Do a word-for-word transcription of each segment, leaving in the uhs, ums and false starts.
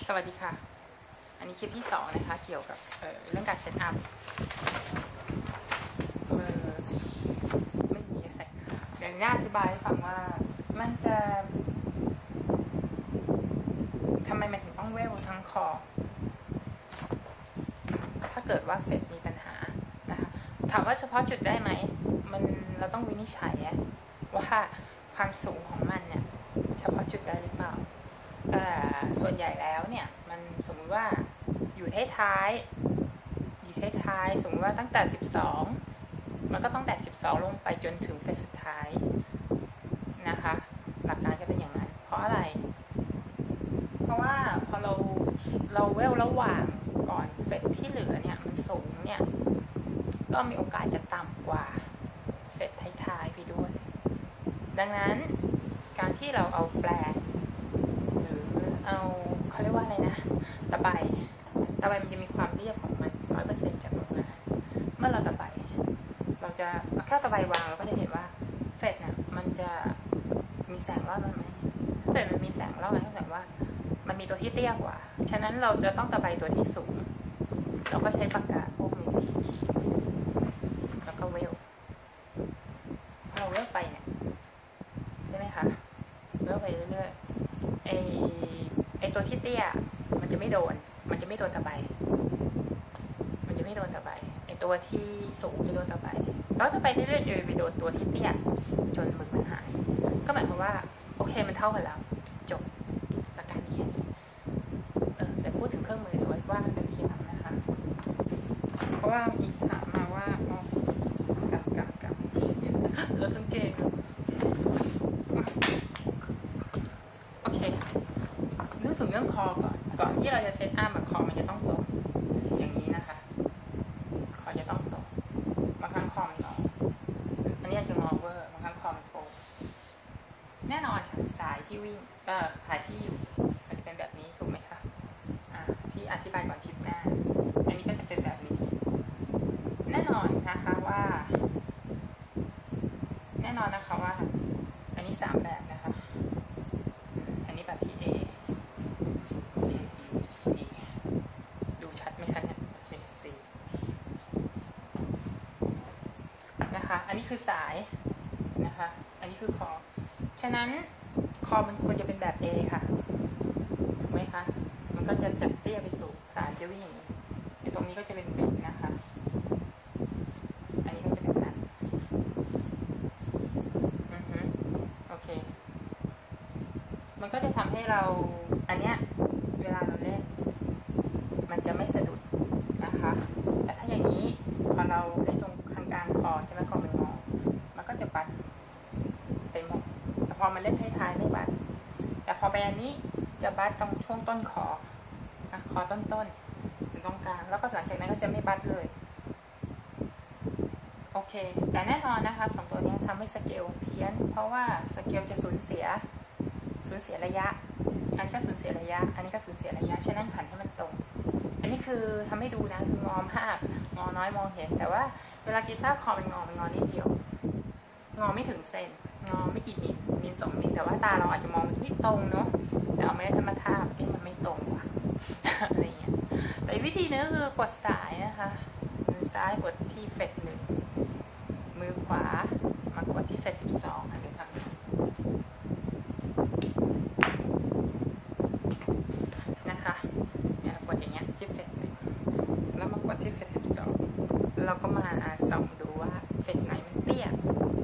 สวัสดีค่ะอันนี้คลิปที่สองนะคะเกี่ยวกับ เ, เรื่องการเซตอัพไม่มีอะไรเดี๋ยวน่าอธิบายให้ฟังว่ามันจะทำไมมันถึงต้องเวลทั้งคอถ้าเกิดว่าเฟซมีปัญหานะคะถามว่าเฉพาะจุดได้ไหมมันเราต้องวินิจฉัยว่าความสูงของมันเนี่ยเฉพาะจุดได้หรือเปล่าส่วนใหญ่แล้วเนี่ยมันสมมติว่าอยู่ท้ายๆอยู่ท้ายๆสมมติว่าตั้งแต่สิบสองมันก็ต้องแต่สิบสองลงไปจนถึงเฟสสุดท้ายนะคะหลักการก็เป็นอย่างนั้นเพราะอะไรเพราะว่าพอเราเราเวลระหว่างก่อนเฟสที่เหลือเนี่ยมันสูงเนี่ยก็มีโอกาสจะต่ำกว่าเฟสท้ายๆไปด้วยดังนั้นการที่เราเอาแปลงเอาเขาเรียกว่าอะไรนะตะไบตะไบมันจะมีความเรียบของมัน ร้อยเปอร์เซ็นต์ จากโรงงานเมื่อเราตะไบเราจะแค่ตะไบวางเราก็จะเห็นว่าเฟดเนี่ยมันจะมีแสงรอบมันไหมเฟดมันมีแสงรอบไหมก็แสดงว่ามันมีตัวที่เตี้ยกว่าฉะนั้นเราจะต้องตะไบตัวที่สูงเราก็ใช้ปากกาพวกมีจีขีดแล้วก็เวลพอเราเวลไปเนี่ยใช่ไหมคะเวลไปเรื่อยๆไอไอตัวที่เตี้ยมันจะไม่โดนมันจะไม่โดนตะไบมันจะไม่โดนตะไบไอตัวที่สูงจะโดนตะไบแล้วตะไบเรื่อยๆจะไปโดนตัวที่เตี้ยจนหมึกมันหายก็หมายความว่าโอเคมันเท่ากันแล้วจบหลักการแค่นี้เออแต่พูดถึงเครื่องมือเดี๋ยวไว้ว่ากันเป็นทีหลังนะคะเพราะว่าอีกถามมาว่าอ๋อกับกับกับเออเครื่องเกงโอเคนึกถึงเรื่องคอก่อนก่อนที่เราจะเซตอัพคอมันจะต้องตรงอย่างนี้นะคะคอจะต้องตรงบางครั้งคอมันงออันนี้จะงอเวอร์บางครั้งคอมันโค้งแน่นอนค่ะสายที่วิ่งเออสายที่อยู่อาจจะเป็นแบบนี้ถูกไหมคะอ่าที่อธิบายก่อนคลิปหน้าอันนี้ก็จะเป็นแบบนี้แน่นอนนะคะว่าแน่นอนนะคะว่าอันนี้สามแบบนะคะอันนี้แบบที่ A C ดูชัดไหมคะเนี่ย C นะคะอันนี้คือสายนะคะอันนี้คือคอฉะนั้นคอมันควรจะเป็นแบบ A ค่ะถูกไหมคะมันก็จะจากเตี้ยไปสูงสายจะวิ่งอย่างนี้ตรงนี้ก็จะเป็นเบรกนะคะอันนี้ก็จะเป็นแบบอือฮึโอเคมันก็จะทำให้เราอันเนี้ยเวลาเราเล่นมันจะไม่สะดุดนะคะแต่ถ้าอย่างนี้พอเราเล่นตรงกลางกลางคอใช่ไหมคอมันงอมันก็จะปัดไปหมดแต่พอมันเล่นท้ายๆไม่บัดแต่พอไปอันนี้จะบัดตรงช่วงต้นคอนะคอต้นๆถึงตรงกลางแล้วก็หลังจากนั้นก็จะไม่บัดเลยโอเคแต่แน่นอนนะคะสองตัวนี้ทำให้สเกลเพี้ยนเพราะว่าสเกลจะสูญเสียสูญเสียระยะอันนี้ก็สูญเสียระยะอันนี้ก็สูญเสียระยะฉะนั้นขันให้มันตรงอันนี้คือทำให้ดูนะคืองอมากงอน้อยมองเห็นแต่ว่าเวลากีตาร์คอมันงอมันงอนิดเดียวงอไม่ถึงเซนงอไม่กี่มิลมิลสองมิลแต่ว่าตาเราอาจจะมองที่ตรงเนาะแต่เอาไม่ได้มาทาบเอ๊ะมันไม่ตรงว่ะ อะไรเงี้ยแต่วิธีนึงคือกดสายนะคะมือซ้ายกดที่เฟสหนึ่งมือขวามากดที่เฟสสิบสองอันนี้ทำนะคะเนี่ยกดอย่างเงี้ยที่เฟสหนึ่งแล้วมากดที่เฟสสิบสองเราก็มาส่องดูว่าเฟสไหนมันเตี้ย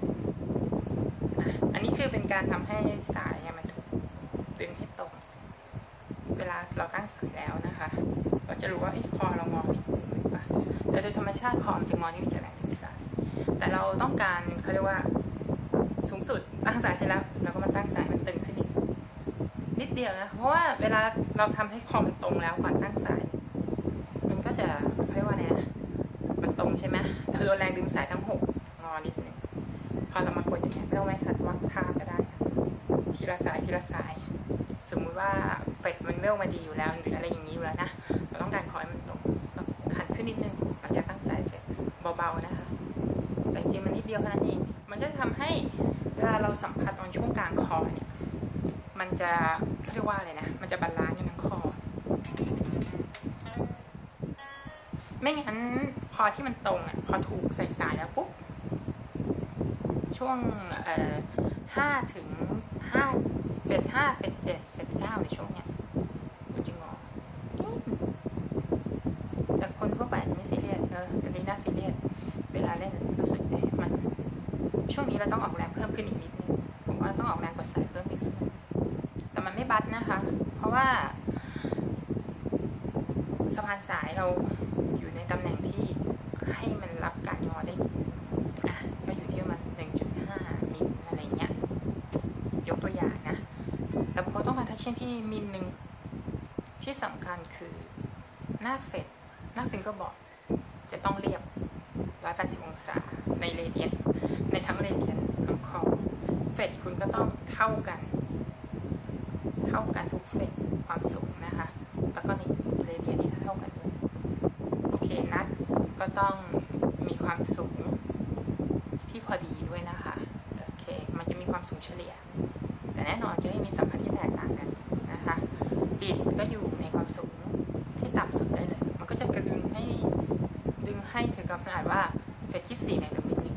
อันนี้คือเป็นการทำให้สายมันถูกดึงให้ตรงเวลาเราตั้งสายแล้วนะคะเราจะรู้ว่าไอ้คอเรางอนิดนึงหรือเปล่าแต่โดยธรรมชาติคอมันจะงอนี่มันจะแรงถึงสายแต่เราต้องการเขาเรียกว่าสูงสุดตั้งสายเสร็จแล้วเราก็มาตั้งสายมันตึงขึ้นอีกนิดเดียวนะเพราะว่าเวลาเราทำให้คอมันตรงแล้วก่อนตั้งสายมันก็จะเขาเรียกว่าไงนะมันตรงใช่ไหมเราโดนแรงดึงสายทั้งหกงอนิดนึงพอเรามากดอย่างเงี้ยเราไม่ขัดวัดท่าก็ได้ทีละสายทีละสายสมมุติว่าเฟดมันเวลมาดีอยู่แล้วหรืออะไรอย่างนี้อยู่แล้วนะเราต้องการคอยมันตรงขันขึ้นนิดนึงหลังจากตั้งสายเสร็จเบาๆนะคะแต่จริงมันนิดเดียวเท่านั้นเองมันก็จะทำให้เวลาเราสัมผัสตอนช่วงกลางคอเนี่ยมันจะเขาเรียกว่าอะไรนะมันจะบาลานซ์กันทั้งคอไม่งั้นพอที่มันตรงอ่ะพอถูกใส่สายแล้วปุ๊บช่วงเอ่อห้าถึงห้าเฟสห้าเฟสเจ็ดเฟสเก้าในช่วงเนี้ยมันจะงอแต่คนทั่วไปไม่ซีเรียสเออแต่ลีน่าซีเรียสเวลาเล่นรู้สึกเอ๊ะมันช่วงนี้เราต้องออกแรงเพิ่มขึ้นอีกนิดนึงผมว่าต้องออกแรงกดสายเพิ่มอีกนิดนึงแต่มันไม่บัดนะคะเพราะว่าสะพานสายเราอยู่ในตำแหน่งที่ให้มันรับการงอได้อ่ะก็อยู่ที่มัน หนึ่งจุดห้า มิลอะไรเงี้ยยกตัวอย่างนะแต่พอต้องการทัชเช่นที่มิลหนึ่งที่สำคัญคือหน้าเฟดหน้าฟิงเกอร์บอร์ดจะต้องเรียบหนึ่งร้อยแปดสิบองศาในเรเดียนในทั้งเรเดียนทั้งคอเฟดคุณก็ต้องเท่ากันเท่ากันทุกเฟดความสูงนะคะแล้วก็ในเรเดียนนี่เท่ากันด้วยโอเคนัดก็ต้องมีความสูงที่พอดีด้วยนะคะโอเคมันจะมีความสูงเฉลี่ยแต่แน่นอนจะไม่มีสัมผัสที่แตกต่างกันนะคะบิดก็อยู่ในความสูงที่ต่ำสุดได้เลยมันก็จะกระดึงให้ดึงให้ถึงกับขนาดว่าเฟสยี่สิบสี่ในมิลลิ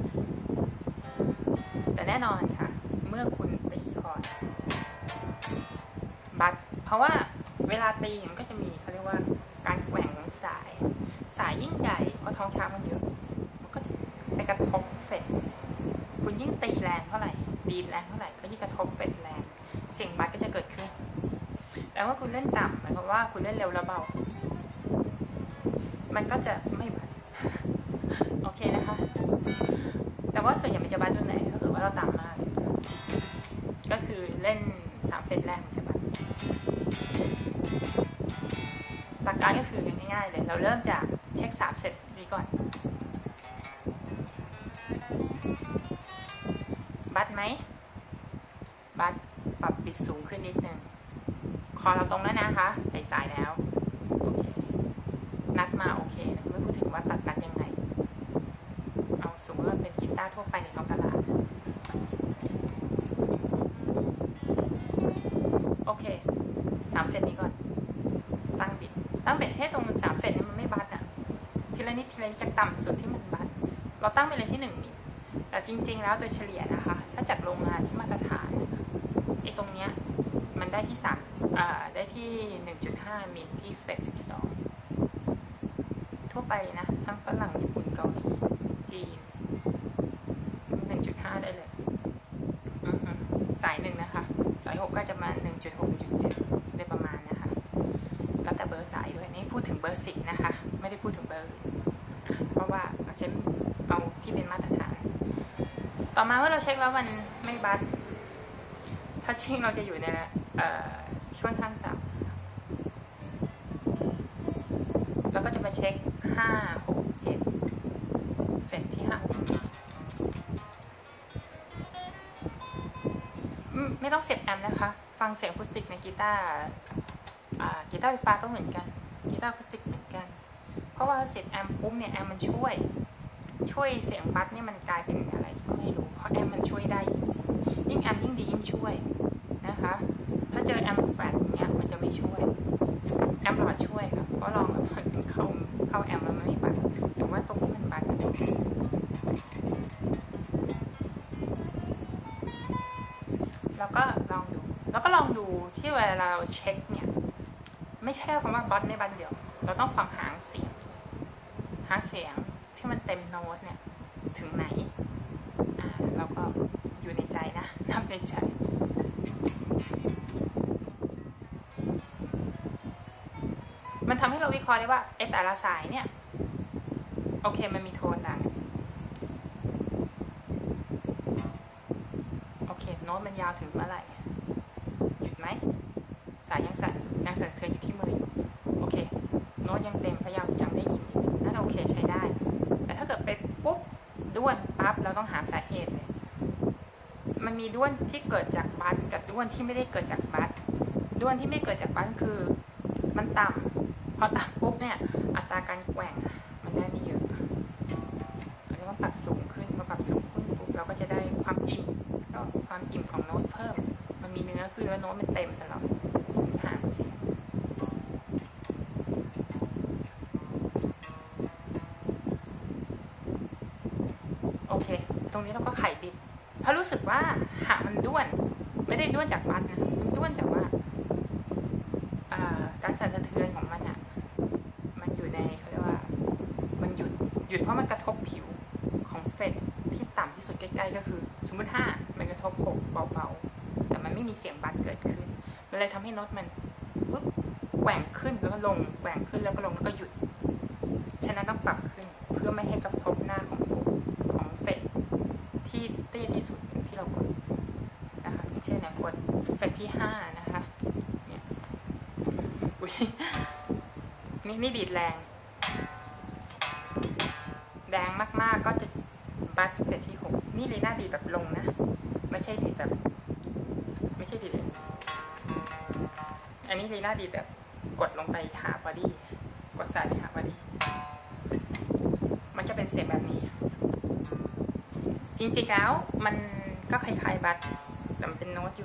แต่แน่นอนค่ะเมื่อคุณตีคอร์ดบัดเพราะว่าเวลาตีมันก็จะมีเขาเรียกว่าการแกว่งของสายสายยิ่งใหญ่เพราะท้องช้างมันเยอะมันก็จะไปกระทบเฟสคุณยิ่งตีแรงเท่าไหร่ดีดแรงเท่าไหร่ก็ยิ่งกระทบเฟสแรงเสียงบัดก็จะเกิดขึ้นแต่ว่าคุณเล่นต่ำหมายความว่าคุณเล่นเร็วแล้วเบามันก็จะไม่บัดโอเคนะคะแต่ว่าส่วนใหญ่มันจะบัดตรงไหนถ้าเกิดว่าเราต่ำมากก็คือเล่นสามเฟสแรกมันจะบัดหลักการก็คือง่ายๆเลยเราเริ่มจากเช็คสามเซตนี้ก่อนบัดไหมบัดปรับบิดสูงขึ้นนิดนึงคอเราตรงแล้วนะคะใส่สายแล้วโอเคนัดมาโอเคไม่พูดถึงว่าตัดนัดยังไงเอาสมมติว่าเป็นกีตาร์ทั่วไปในท้องตลาดโอเคสามเฟสนี้ก่อนตั้งบิดตั้งบิดให้ตรงสามเฟสนี้มันไม่บัดอ่ะทีละนิดทีละนิดจากต่ำสุดที่มันบัดเราตั้งไปเลยที่หนึ่งมิลแต่จริงๆแล้วโดยเฉลี่ยนะคะถ้าจากโรงงานที่มาตรฐานไอ้ตรงเนี้ยมันได้ที่สามอ่าได้ที่ หนึ่งจุดห้า มิลที่เฟสสิบสองทั่วไปนะทั้งฝรั่งญี่ปุ่นเกาหลีจีน หนึ่งจุดห้า ได้เลยสายหนึ่งนะคะสายหกก็จะมา หนึ่งจุดหก หนึ่งจุดเจ็ด ได้ประมาณนะคะแล้วแต่เบอร์สายด้วยนี่พูดถึงเบอร์สิบนะคะไม่ได้พูดถึงเบอร์เพราะว่าเราใช้เอาที่เป็นมาตรฐานต่อมาเมื่อเราเช็คแล้วมันไม่บัดถ้าชิ่งเราจะอยู่ในที่ค่อนข้างต่ำแล้วก็จะมาเช็คห้า หก เจ็ดเฟสที่ห้าไม่ต้องเสียบแอมป์นะคะฟังเสียงอะคูสติกในกีตาร์กีตาร์ไฟฟ้าก็เหมือนกันกีตาร์อะคูสติกเหมือนกันเพราะว่าเสียบแอมป์ปุ๊บเนี่ยแอมป์มันช่วยช่วยเสียงบัสเนี่ยมันกลายเป็นอะไรก็ไม่รู้เพราะแอมป์มันช่วยได้จริงๆยิ่งแอมป์ยิ่งดียิ่งช่วยนะคะถ้าเจอแอมป์แฟลตอย่างเงี้ยมันจะไม่ช่วยแอมป์หลอดช่วยค่ะเพราะลองแล้วมันเข้าเข้าแอมป์แล้วมันไม่บัสแต่ว่าตรงนี้มันบัสแล้วก็ลองดูแล้วก็ลองดูที่เวลาเราเช็คเนี่ยไม่ใช่คำว่าบัสไม่บัสเดียวเราต้องฟังหางเสียงหางเสียงที่มันเต็มโน้ตเนี่ยถึงไหนอ่าเราก็อยู่ในใจนะนับในใจมันทำให้เราวิเคราะห์ได้ว่าไอ้แต่ละสายเนี่ยโอเคมันมีโทนดังโอเคโน้ตมันยาวถึงเมื่อไหร่หยุดไหมสายยังสั่นยังสั่นเธออยู่ที่มืออยู่โอเคโน้ตยังเต็มพยายามยังได้ยินอยู่นั่นโอเคใช้ได้แต่ถ้าเกิดไปปุ๊บด้วนปั๊บเราต้องหาสาเหตุเลยมันมีด้วนที่เกิดจากบัสกับด้วนที่ไม่ได้เกิดจากบัสด้วนที่ไม่เกิดจากบัสคือมันต่ำพอต่ำปุ๊บเนี่ยอัตราการแกว่งมันได้ไม่เยอะเราจะต้องปรับสูงขึ้นพอปรับสูงขึ้นปุ๊บเราก็จะได้ความอิ่มก็ความอิ่มของโน้ตเพิ่มมันมีเนื้อคือโน้ตมันเต็มตลอดหางเสียงตรงนี้เราก็ไขบิดเพราะรู้สึกว่าหางมันด้วนไม่ได้ด้วนจากบัดนะมันด้วนจากว่าการสั่นสะเทือนของมันอ่ะมันอยู่ในเขาเรียกว่ามันหยุดหยุดเพราะมันกระทบผิวของเฟดที่ต่ำที่สุดใกล้ๆก็คือสมมติห้ามันกระทบหกเบาๆแต่มันไม่มีเสียงบัดเกิดขึ้นมันเลยทำให้โน้ตมันปุ๊บแกว่งขึ้นแล้วก็ลงแกว่งขึ้นแล้วก็ลงแล้วก็หยุดฉะนั้นต้องปรับขึ้นเพื่อไม่ให้กระทบหน้าของของเฟดที่เตี้ยที่สุดที่เรากดนะคะเช่นเนี่ยกดเฟดที่ห้านะคะเนี่ยอุ้ยนี่นี่ดีดแรงแรงมากๆก็จะบัดเฟดที่หกนี่ลีน่าดีดแบบลงนะไม่ใช่ดีดแบบไม่ใช่ดีดอันนี้ลีน่าดีดแบบกดลงไปหาบอดี้กดสายไปหาบอดี้มันจะเป็นเสียงแบบนี้จริงๆแล้วมันก็คล้ายๆบัดแต่มันเป็นโน้ตอยู่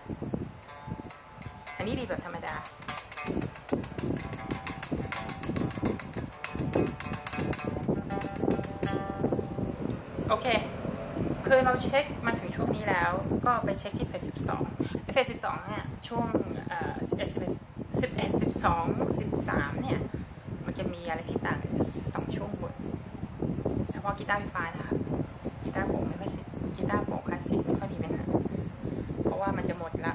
อันนี้ดีแบบธรรมดาโอเคคือเราเช็คมาถึงช่วงนี้แล้วก็ไปเช็คที่เฟสสิบสองเฟสสิบสองเนี่ยช่วงเอ่อสิบเอ็ดสิบเอ็ดสิบเอ็ดสิบสองสิบสามเนี่ยมันจะมีอะไรที่ต่างสองช่วงบนเฉพาะกีตาร์ไฟฟ้านะคะกีตาร์โปร่งไม่ค่อยสิกีตาร์โปร่งคลาสสิกไม่ค่อยมีปัญหาเพราะว่ามันจะหมดละ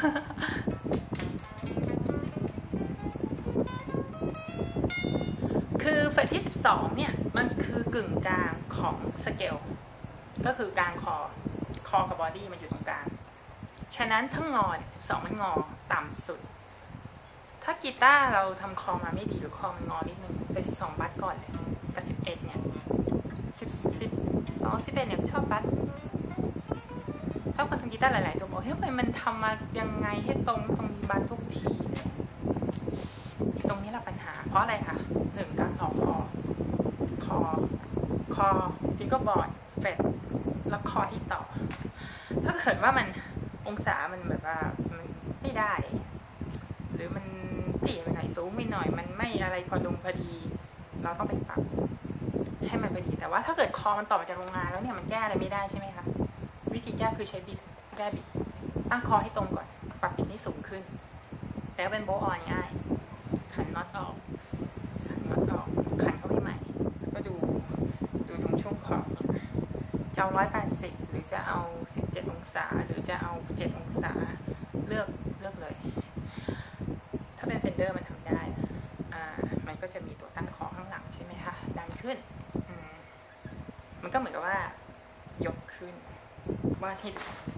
คือเฟสที่สิบสองเนี่ยมันคือกึ่งกลางของสเกลก็คือกลางคอคอกับบอดี้มันอยู่ตรงกลางฉะนั้นทั้งงอเนี่ยสิบสองมันงอต่ำสุดถ้ากีตาร์เราทำคอมาไม่ดีหรือคอมันงอนิดนึงเป็นสิบสองบัดก่อนเลยกับสิบเอ็ดเนี่ยสิบสิบสองสิบเอ็ดเนี่ยชอบบัดถ้าคนทำกีตาร์หลายๆตัวบอกเฮ้ยทำไมมันทำมายังไงให้ตรงตรงมีบัดทุกทีเลยตรงนี้แหละปัญหาเพราะอะไรคะหนึ่งการต่อคอคอคอฟิงเกอร์บอร์ดเฟดแล้วคอที่ต่อถ้าเกิดว่ามันองศามันแบบว่ามันไม่ได้หรือมันตีไปหน่อยสูงไปหน่อยมันไม่อะไรพอดุงพอดีเราต้องไปปรับให้มันพอดีแต่ว่าถ้าเกิดคอมันต่อมาจากโรงงานแล้วเนี่ยมันแก้อะไรไม่ได้ใช่ไหมคะวิธีแก้คือใช้บิดแก้บิดตั้งคอให้ตรงก่อนปรับบิดให้สูงขึ้นแล้วเป็นโบว์ออนง่ายขันน็อตออกขันน็อตออกขันเข้าไปใหม่ก็ดูดูตรงช่วงขอบจะเอาร้อยแปดสิบหรือจะเอาสิบเจ็ดองศาหรือจะเอาเจ็ดองศาเลือกเลือกเลยถ้าเป็นเฟนเดอร์มันทำได้อ่ามันก็จะมีตัวตั้งคอข้างหลังใช่ไหมคะดันขึ้นมันก็เหมือนกับว่ายกขึ้นว่าที่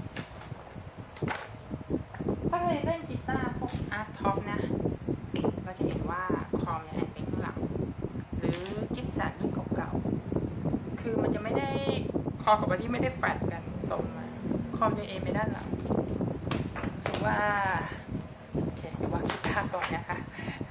ถ้าเคยเล่นกีตาร์พวกอาร์ตท็อปนะเราจะเห็นว่าคอมเนี่ยแอนเป็นข้างหลังหรือกิฟสันรุ่นเก่าๆคือมันจะไม่ได้คอกับบอดี้ไม่ได้แฟลตกันตรงมาคอมจะเอ็นไปด้านหลังถือว่าโอเคเดี๋ยววางกีตาร์ก่อนนะคะ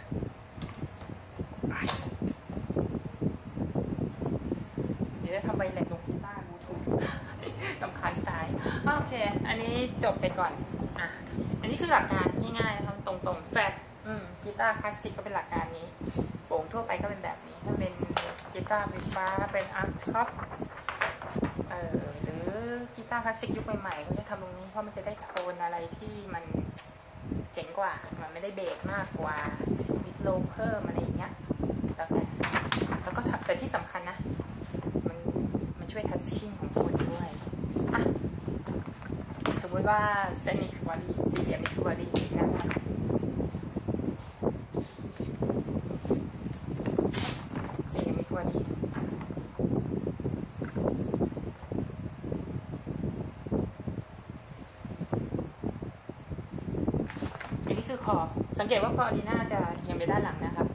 เดี๋ยวจะทำใบแหลกลงกีตาร์ดูถูกตำคานซ้ายโอเคอันนี้จบไปก่อนอ่ะอันนี้คือหลักการง่ายๆทำตรงๆแฟลตกีตาร์คลาสสิกก็เป็นหลักการนี้โป่งทั่วไปก็เป็นแบบนี้ถ้าเป็นกีตาร์ไฟฟ้าเป็นอาร์ตท็อปเอ่อหรือกีตาร์คลาสสิกยุคใหม่ๆเขาจะทำตรงนี้เพราะมันจะได้โทนอะไรที่มันเจ๋งกว่ามันไม่ได้เบสมากกว่าวิดโลเพิ่มอะไรอย่างเงี้ยแล้วแต่แล้วก็แต่ที่สำคัญนะมันมันช่วยทัชชิ่งของคนด้วยอ่ะสมมติว่าเส้นนี้คือบอดี้สี่เหลี่ยมนี้คือบอดี้นะคะสี่เหลี่ยมนี้คือบอดี้อันนี้คือคอสังเกตว่าคอดีน่าจะยังไปด้านหลังนะคะ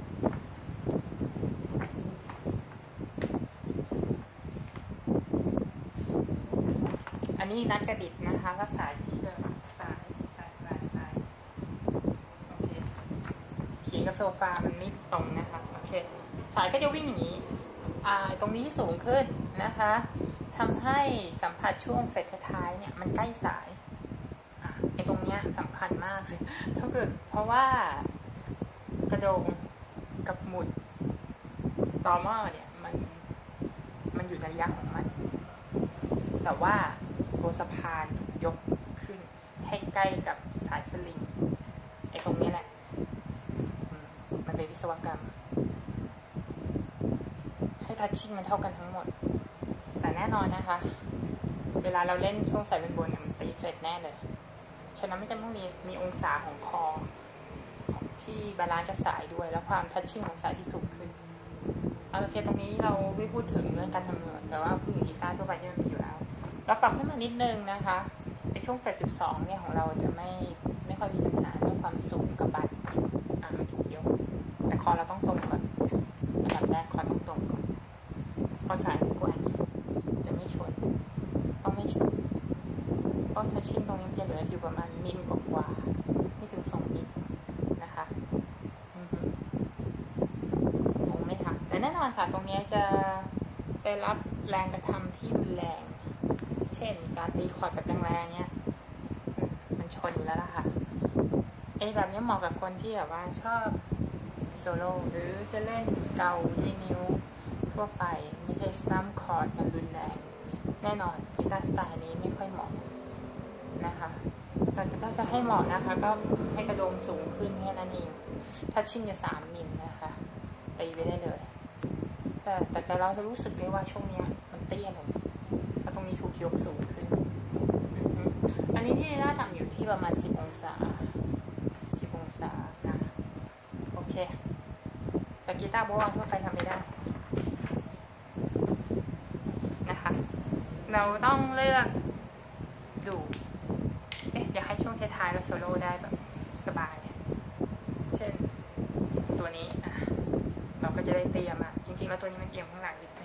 อันนี้นัดกระดิดนะคะก็สายที่เดิมสายสายสายสายโอเคเขียนกับโซฟามันไม่ตรงนะคะโอเคสายก็จะวิ่งอย่างนี้อ่าตรงนี้สูงขึ้นนะคะทำให้สัมผัสช่วงเฟสท้ายเนี่ยมันใกล้สายไอ้ตรงเนี้ยสำคัญมากเลยถ้าเกิดเพราะว่ากระโดงกับหมุดต่อหม้อเนี่ยมันมันอยู่ในระยะของมันแต่ว่าตัวสะพานถูกยกขึ้นให้ใกล้กับสายสลิงไอ้ตรงนี้แหละมันเป็นวิศวกรรมให้ทัชชิ่งมันเท่ากันทั้งหมดแต่แน่นอนนะคะเวลาเราเล่นช่วงสายบนๆมันตีเสร็จแน่เลยฉะนั้นไม่จำต้องมีมีองศาของคอที่บาลานซ์กับสายด้วยแล้วความทัชชิ่งของสายที่สูงขึ้นโอเคตรงนี้เราไม่พูดถึงเรื่องการทำเงินแต่ว่าผู้หญิงกีตาร์ทั่วไปที่มันมีอยู่แล้วเราปรับขึ้นมานิดนึงนะคะในช่วงเฟสสิบสองเนี่ยของเราจะไม่ไม่ค่อยมีปัญหาเรื่องความสูงกับบัตรอ่ามันถูกยกแต่คอเราต้องตรงก่อนอันดับแรกคอต้องตรงก่อนพอสายแกว่งจะไม่ชนต้องไม่ชนเพราะทัชชิ่งตรงนี้จะเหลืออยู่ประมาณมิลกว่าไม่ถึงสองมิลนะคะงงไหมคะแต่แน่นอนค่ะตรงนี้จะไปรับแรงกระทำที่รุนแรงเช่นการตีคอร์ดแบบแรงๆเนี้ยมันชนอยู่แล้วล่ะค่ะไอ้แบบนี้เหมาะกับคนที่แบบว่าชอบโซโล่หรือจะเล่นเกาที่นิ้วทั่วไปไม่ใช่สตัมคอร์ดกันรุนแรงแน่นอนกีตาร์สไตล์นี้ไม่ค่อยเหมาะนะคะแต่ถ้าจะให้เหมาะนะคะก็ให้กระโดมสูงขึ้นแค่นั้นเองถ้าชิ่งจะสามมิลนะคะตีไปได้เลยแต่แต่เราจะรู้สึกได้ว่าช่วงนี้มันเตี้ยลงเพราะตรงนี้ถูกยกสูงขึ้นอันนี้ที่ได้ทำอยู่ที่ประมาณสิบองศาสิบองศานะโอเคแต่กีตาร์โบว์ทั่วไปทำไม่ได้นะคะเราต้องเลือกดูเอ๊ะอยากให้ช่วงท้ายๆเราโซโล่ได้แบบสบายเช่นตัวนี้อ่ะเราก็จะได้เตรียมอ่ะจริงๆแล้วตัวนี้มันเอียงข้างหลังนิดนึง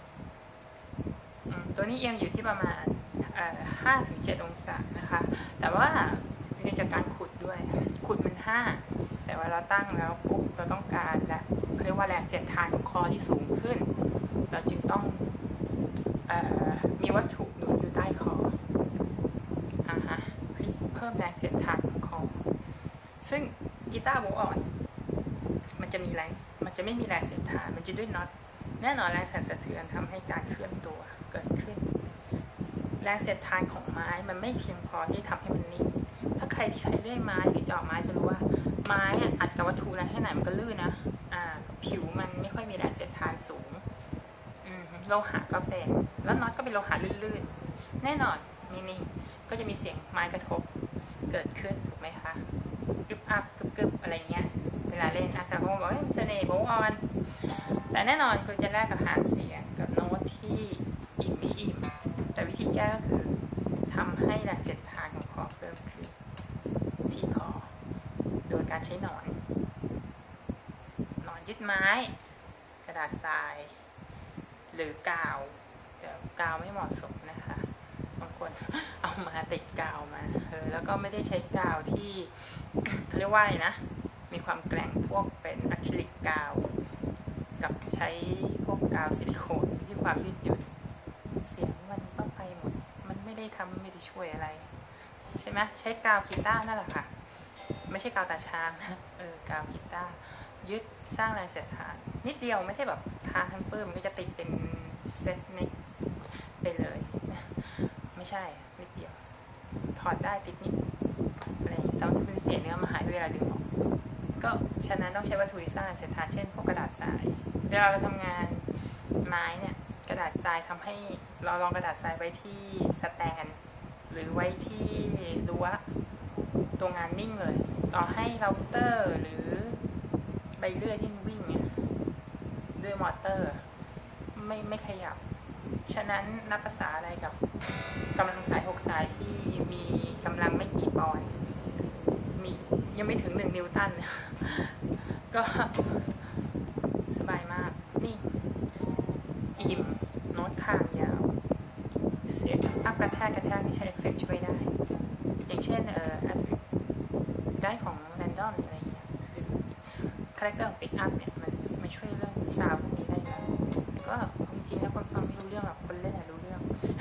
ตัวนี้เอียงอยู่ที่ประมาณห้าถึงเจ็ดองศานะคะแต่ว่าเนื่องจากการขุดด้วยขุดมันห้าแต่ว่าเราตั้งแล้วปุ๊บเราต้องการและเรียกว่าแรงเสียดทานของคอที่สูงขึ้นเราจึงต้องเอ่อมีวัตถุหนุนอยู่ใต้คออ่าฮะเพิ่มแรงเสียดทานของคอซึ่งกีตาร์โบว์อ่อนมันจะมีแรงมันจะไม่มีแรงเสียดทานมันจะด้วยน็อตแน่นอนแรงสั่นสะเทือนทำให้การเคลื่อนตัวเกิดขึ้นแรงเสียดทานของไม้มันไม่เพียงพอที่ทำให้มันนิ่งถ้าใครที่เคยเลื่อยไม้หรือเจาะไม้จะรู้ว่าไม้อัดกับวัตถุแรงแค่ไหนมันก็ลื่นนะอ่าผิวมันไม่ค่อยมีแรงเสียดทานสูงอืมโลหะก็เป็นแล้วน็อตก็เป็นโลหะลื่นๆแน่นอนนิ่งๆก็จะมีเสียงไม้กระทบเกิดขึ้นถูกไหมคะอึบอับกึบๆอะไรเงี้ยเวลาเล่นอาจารย์เขาบอกว่าเสน่ห์โบว์ออนแต่แน่นอนคุณจะแลกกับหางเสียงกับโน้ตที่อิ่มไม่อิ่มแต่วิธีแก้ก็คือทำให้แรงเสียดทานของคอเพิ่มขึ้นที่คอโดยการใช้หนอนหนอนยึดไม้กระดาษทรายหรือกาวแต่กาวไม่เหมาะสมนะคะบางคนเอามาติดกาวมาเออแล้วก็ไม่ได้ใช้กาวที่เขาเรียกว่าอะไรนะมีความแกร่งพวกเป็นอะคริลิกกาวกับใช้พวกกาวซิลิโคนที่ความยืดหยุ่นเสียงมันก็ไปหมดมันไม่ได้ทำไม่ได้ช่วยอะไรใช่ไหมใช้กาวกีตาร์นั่นแหละค่ะไม่ใช่กาวตาช้างนะเออกาวกีตาร์ยึดสร้างแรงเสียดทานนิดเดียวไม่ใช่แบบทาทั้งปื้มมันก็จะติดเป็นเซตเน็กไปเลยไม่ใช่นิดเดียวถอดได้ติดนิดอะไรแต่มันเป็นเสียเนื้อมาหายเวลาดึงออกก็ฉะนั้นต้องใช้วัตถุที่สร้างแรงเสียดทานเช่นพวกกระดาษทรายเวลาเราทำงานไม้เนี่ยกระดาษทรายทำให้เราลองกระดาษทรายไว้ที่สแตนหรือไว้ที่รั้วตัวงานนิ่งเลยต่อให้เราเตอร์หรือใบเลื่อยที่วิ่งเนี่ยด้วยมอเตอร์ไม่ไม่ขยับฉะนั้นนับภาษาอะไรกับกำลังสายหกสายที่มีกำลังไม่กี่ปอนด์มียังไม่ถึงหนึ่งนิวตันก็สบายมากนี่อิ่มโน้ตข้างยาวเสียงอัพกระแทกกระแทกที่ใช้เอฟเฟกต์ช่วยได้อย่างเช่นเอ่อได้ของแรนดอมอะไรอย่างเงี้ยคาแรคเตอร์ของปิกอัพเนี่ยมันมันช่วยเรื่องซาวด์พวกนี้ได้นะก็จริงๆแล้วคนฟังไม่รู้เรื่องหรอกคนเล่นอะรู้เรื่อง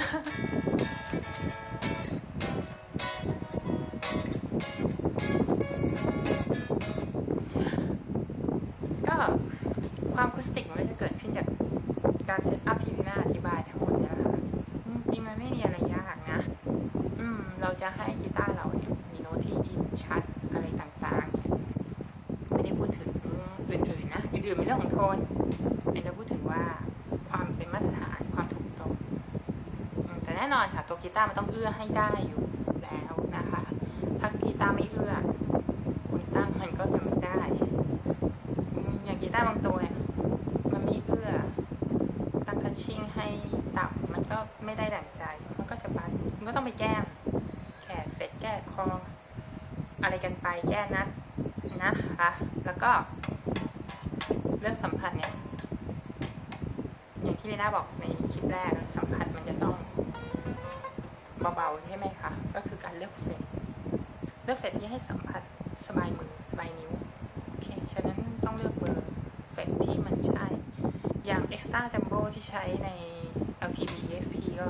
ก็ความอะคูสติกมันก็จะเกิดขึ้นจากการเซตอัพที่น่าอธิบายทั้งหมดเนี่ยแหละค่ะจริงๆมันไม่มีอะไรยากนะอืมเราจะให้กีตาร์เราเนี่ยมีโน้ตที่อินชัดอะไรต่างๆเนี่ยไม่ได้พูดถึงอื่นๆนะอื่นๆเป็นเรื่องของโทนเราพูดถึงว่าความเป็นมาตรฐานความถูกต้องแต่แน่นอนค่ะตัวกีตาร์มันต้องเอื้อให้ได้อยู่แล้วนะคะถ้ากีตาร์ไม่เอื้อคุณตั้งมันก็จะไม่ได้อย่างกีตาร์บางตัวมันไม่เอื้อตั้งทัชชิ่งให้ต่ำมันก็ไม่ได้ดั่งใจมันก็จะบันมันก็ต้องไปแก้แค่เฟดแก้คออะไรกันไปแก้นัดนะคะแล้วก็เรื่องสัมผัสเนี่ยอย่างที่ลีน่าบอกในคลิปแรกสัมผัสมันจะต้องเบาๆใช่ไหมคะก็คือการเลือกเฟดเลือกเฟดที่ให้สัมผัสสบายมือสบายนิ้วโอเคฉะนั้นต้องเลือกเบอร์เฟดที่มันใช่อย่าง Extra Jumbo ที่ใช้ใน แอล ที บี อี เอ็กซ์ พี ก็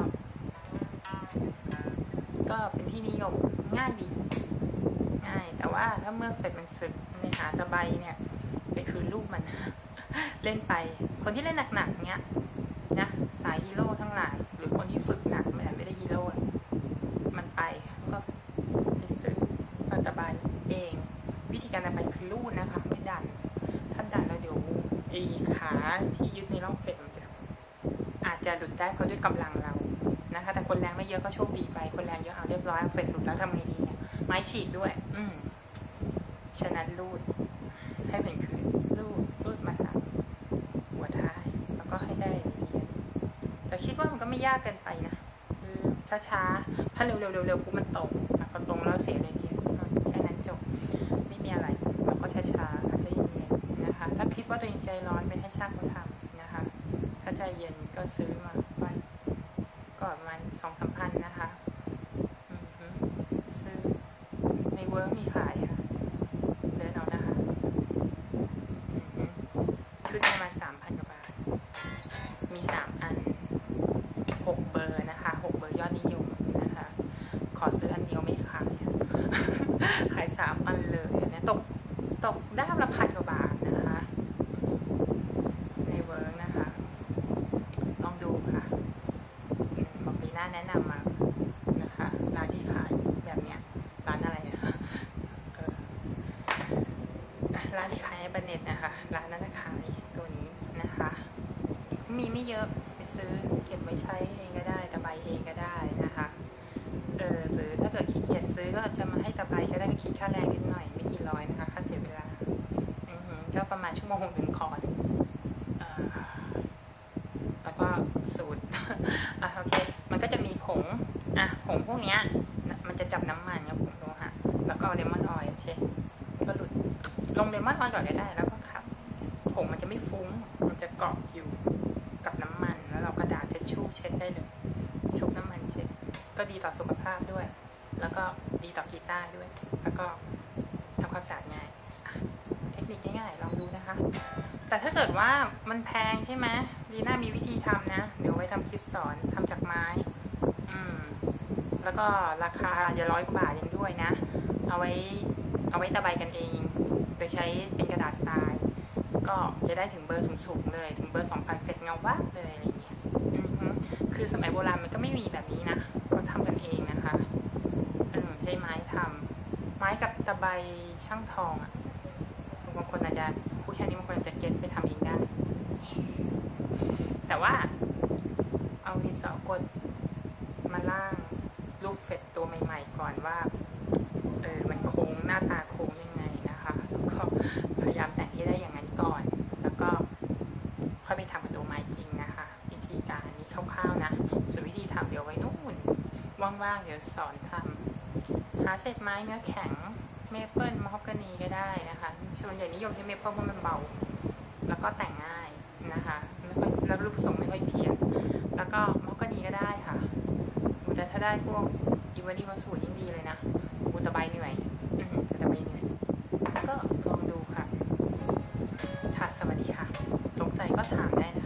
ก็เป็นที่นิยมง่ายดีง่ายแต่ว่าถ้าเมื่อเฟดมันสึกในหาตะไบเนี่ยไปคืนลูกมันเล่นไปคนที่เล่นหนักๆเนี้ยนะสายฮีโร่ทั้งหลายหรือคนที่ฝึกหนักไม่ได้ไม่ได้ฮีโร่มันไปก็ไปซื้อตะไบเองวิธีการตะไบคือลูดนะคะไม่ดันถ้าดันแล้วเดี๋ยวไอ้ขาที่ยึดในร่องเฟดมันจะอาจจะหลุดได้เพราะด้วยกำลังเรานะคะแต่คนแรงไม่เยอะก็โชคดีไปคนแรงเยอะเอาเรียบร้อยเฟดหลุดแล้วทำไงดีเนี่ยไม้ฉีกด้วยอืมฉะนั้นลูดให้เป็นคืนลูดลูดมาทางหัวท้ายแล้วก็ให้ได้แต่คิดว่ามันก็ไม่ยากเกินไปนะคือช้าๆถ้าเร็วๆเร็วๆปุ๊บมันตรงพอตรงแล้วเสียเลยดีแค่นั้นจบไม่มีอะไรเราก็ช้าๆอาจจะเย็นๆนะคะถ้าคิดว่าตัวเองใจร้อนไปให้ช่างเขาทำนะคะถ้าใจเย็นก็ซื้อมาไว้ก็ประมาณสองสามพันนะคะซื้อในเวิร์กมีขายค่ะเดินเอานะคะชุดประมาณสามพันกว่าบาทมีสามอันหกเบอร์นะคะหกเบอร์ยอดนิยมนะคะขอซื้ออันเดียวไม่ขายขายสามอันเลยเนี่ยตกตกได้ละพันกว่าบาทนะคะในเวิร์กนะคะลองดูค่ะบอกปีหน้าแนะนำมานะคะร้านที่ขายแบบเนี้ยร้านอะไรนะร้านที่ขายไอ้บันเน็ตนะคะร้านนั้นขายตัวนี้นะคะมีไม่เยอะไปซื้อเก็บไว้ใช้เองก็ได้ตะไบเองก็ได้นะคะเออหรือถ้าเกิดขี้เกียจซื้อก็จะมาให้ตะไบก็ได้ก็คิดค่าแรงนิดหน่อยไม่กี่ร้อยนะคะค่าเสียเวลาอือหือก็ประมาณชั่วโมงหนึ่งคอร์ดแล้วก็สูตรอ่ะโอเคมันก็จะมีผงอ่ะผงพวกเนี้ยมันจะจับน้ำมันกับผงโลหะแล้วก็เลมอนออยล์เช็คก็หลุดลงเลมอนออยล์ก่อนก็ได้แล้วก็ขับผงมันจะไม่ฟุ้งมันจะเกาะอยู่กับน้ำมันแล้วเรากระดาษทิชชู่เช็ดได้เลยชุบน้ำมันเช็ดก็ดีต่อสุขภาพด้วยแล้วก็ดีต่อกีตาร์ด้วยแล้วก็ทำความสะอาดง่ายเทคนิคง่ายๆลองดูนะคะแต่ถ้าเกิดว่ามันแพงใช่ไหมลีน่ามีวิธีทำนะเดี๋ยวไว้ทำคลิปสอนทำจากไม้อืมแล้วก็ราคาอาจจะร้อยกว่าบาทยังด้วยนะเอาไว้เอาไว้ตะไบกันเองโดยใช้เป็นกระดาษทรายก็จะได้ถึงเบอร์สูงๆเลยถึงเบอร์สองพันเฟดเงาวับเลยอะไรเงี้ยคือสมัยโบราณมันก็ไม่มีแบบนี้นะเราทำกันเองนะคะเออใช้ไม้ทำไม้กับตะไบช่างทองอ่ะบางคนอาจจะพูดแค่นี้บางคนอาจจะเก็ตไปทำเองได้แต่ว่าเอาดินสอกดมาล่างรูปเฟดตัวใหม่ๆก่อนว่าเออมันโค้งหน้าตาโค้งยังไงนะคะก็พยายามแต่งให้ได้อย่างนั้นก่อนแล้วก็ค่อยไปทำกับตัวไม้จริงนะคะวิธีการนี้คร่าวๆนะส่วนวิธีทำเดี๋ยวไว้นู่นว่างๆเดี๋ยวสอนทำหาเศษไม้เนื้อแข็งเมเปิลมะฮอกกานีก็ได้นะคะส่วนใหญ่นิยมใช้เมเปิลเพราะมันเบาแล้วก็แต่งง่ายนะคะไม่ค่อยแล้วรูปทรงไม่ค่อยเพี้ยนแล้วก็มะฮอกกานีก็ได้ค่ะแต่ถ้าได้พวกอีวานีมาสูตรยิ่งดีเลยนะอุตะไบเหนื่อยตะไบเหนื่อยก็ลองดูค่ะค่ะสวัสดีค่ะสงสัยก็ถามได้นะ